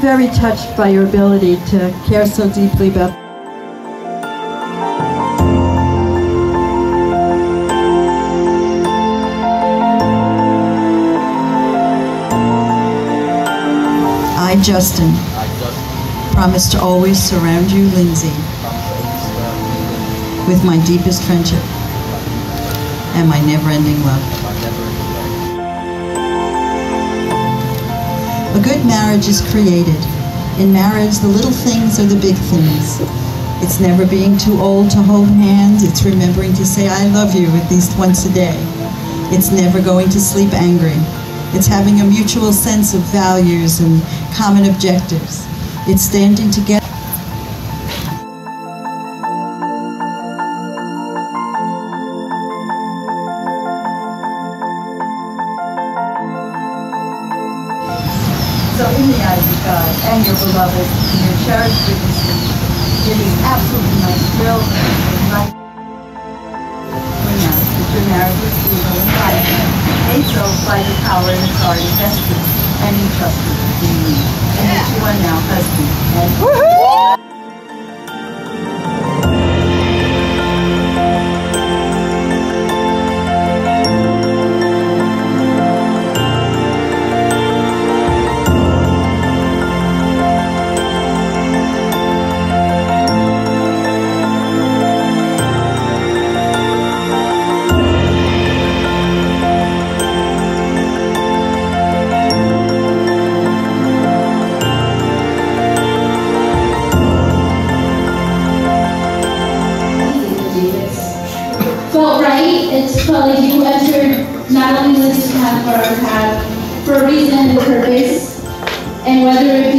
very touched by your ability to care so deeply about I, Justin, promise to always surround you, Lindsay, with my deepest friendship and my never-ending love. A good marriage is created. In marriage, the little things are the big things. It's never being too old to hold hands. It's remembering to say, I love you at least once a day. It's never going to sleep angry. It's having a mutual sense of values and common objectives. It's standing together. So in the eyes of God and your beloved and your cherished witnesses, it is absolutely my thrill and my pronounce that your marriage is legal and binding, made so by the power and authority vested and entrusted in me, and that you are now husband and felt right. It felt like you entered not only this path, but our path for a reason and purpose. And whether it